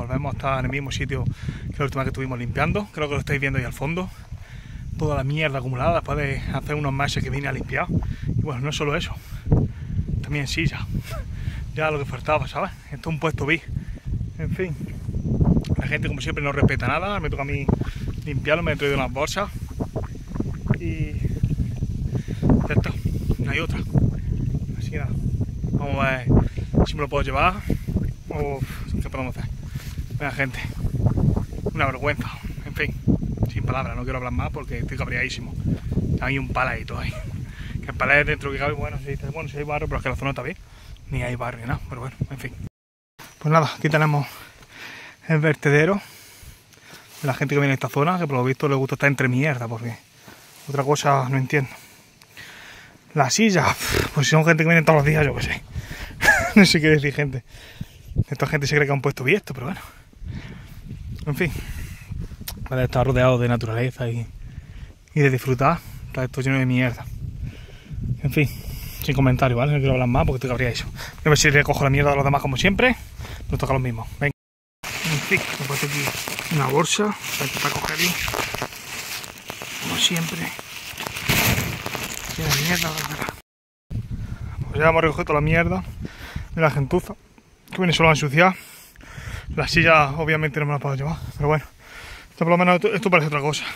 volvemos a estar en el mismo sitio que la última vez que estuvimos limpiando. Creo que lo estáis viendo ahí al fondo. Toda la mierda acumulada después de hacer unos meses que vine a limpiar. Y bueno, no solo eso, también sillas. Ya lo que faltaba, ¿sabes? Esto es un puesto VIP. En fin, la gente como siempre no respeta nada. Me toca a mí limpiarlo, me he traído unas bolsas. Y ya está, no hay otra. Así que nada, vamos a ver si me lo puedo llevar o qué podemos hacer. Venga, gente, una vergüenza. En fin, sin palabras, no quiero hablar más porque estoy cabreadísimo. Hay un paladito ahí. Que el palé dentro que cabe, bueno, si hay barro, pero es que la zona está bien. Ni hay barro ni nada, pero bueno, en fin. Pues nada, aquí tenemos el vertedero de la gente que viene a esta zona, que por lo visto le gusta estar entre mierda, porque otra cosa no entiendo. La silla, pues si son gente que viene todos los días, yo qué sé. No sé qué decir, gente. Esta gente se cree que han puesto bien esto, pero bueno. En fin. Vale, está rodeado de naturaleza y de disfrutar. Está esto lleno de mierda. En fin, sin comentarios, ¿vale? No quiero hablar más porque estoy cabreadísimo. A ver si recojo la mierda de los demás como siempre. Nos toca lo mismo. Venga. En fin, me he puesto aquí una bolsa para cogerlo. Como siempre. Llena de mierda, la verdad. Pues ya hemos recogido toda la mierda de la gentuza, que viene solo a ensuciar. La silla obviamente no me la puedo llevar, pero bueno. Esto por lo menos esto parece otra cosa.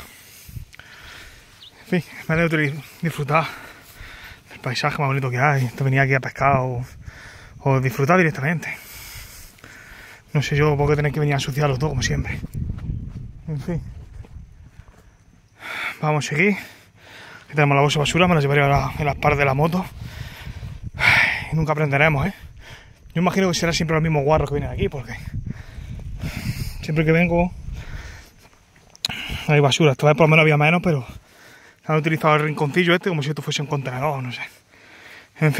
En fin, me alegro de disfrutar del paisaje más bonito que hay. De venir aquí a pescar o disfrutar directamente. No sé yo por qué tenéis que venir a ensuciarlo todo como siempre. En fin. Vamos a seguir. Aquí tenemos la bolsa de basura, me la llevaré ahora en las pares de la moto. Y nunca aprenderemos, ¿eh? Yo imagino que será siempre los mismos guarros que vienen aquí, porque siempre que vengo hay basura. Esta vez por lo menos había menos, pero han utilizado el rinconcillo este como si esto fuese un contenedor, no sé. En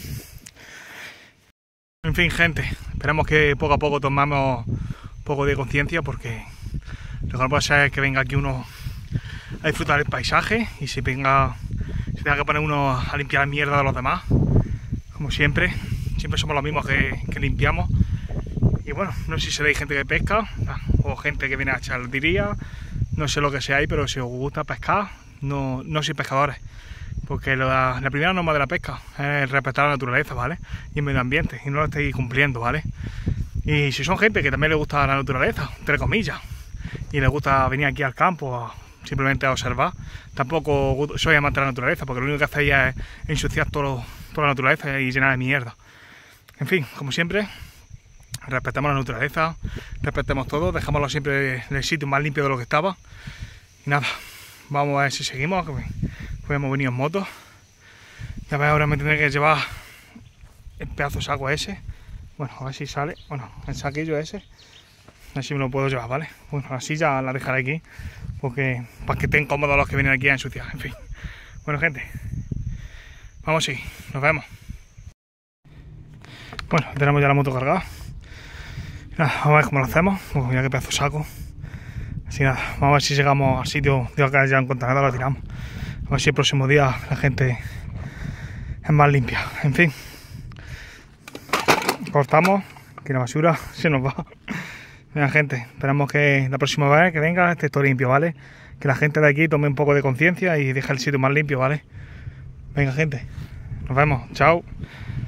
fin, gente, esperemos que poco a poco tomamos un poco de conciencia, porque lo que no puede ser es que venga aquí uno a disfrutar el paisaje y se tenga que poner uno a limpiar la mierda de los demás, como siempre somos los mismos que limpiamos. Y bueno, no sé si seréis gente que pesca o gente que viene a echar diría, no sé lo que seáis, pero si os gusta pescar, no sois pescadores, porque la primera norma de la pesca es respetar la naturaleza, ¿vale? Y el medio ambiente, y no lo estáis cumpliendo, ¿vale? Y si son gente que también le gusta la naturaleza, entre comillas, y les gusta venir aquí al campo simplemente a observar, tampoco soy amante de la naturaleza, porque lo único que hacéis es ensuciar toda la naturaleza y llenar de mierda. En fin, como siempre, respetemos la naturaleza, respetemos todo, dejámoslo siempre en el sitio más limpio de lo que estaba. Y nada, vamos a ver si seguimos, que hemos venido en moto. Ya veis, ahora me tendré que llevar el pedazo de saco ese. Bueno, a ver si sale, bueno, el saquillo ese. A ver si me lo puedo llevar, ¿vale? Bueno, la silla la dejaré aquí, porque para que estén cómodos los que vienen aquí a ensuciar, en fin. Bueno, gente, vamos sí, nos vemos. Bueno, tenemos ya la moto cargada. Nada, vamos a ver cómo lo hacemos. Mira qué pedazo de saco. Así nada, vamos a ver si llegamos al sitio. Digo que ya encontrado nada, lo tiramos. A ver si el próximo día la gente es más limpia. En fin, cortamos, que la basura se nos va. Venga, gente, esperamos que la próxima vez que venga esté todo limpio, ¿vale? Que la gente de aquí tome un poco de conciencia y deje el sitio más limpio, ¿vale? Venga, gente, nos vemos, chao.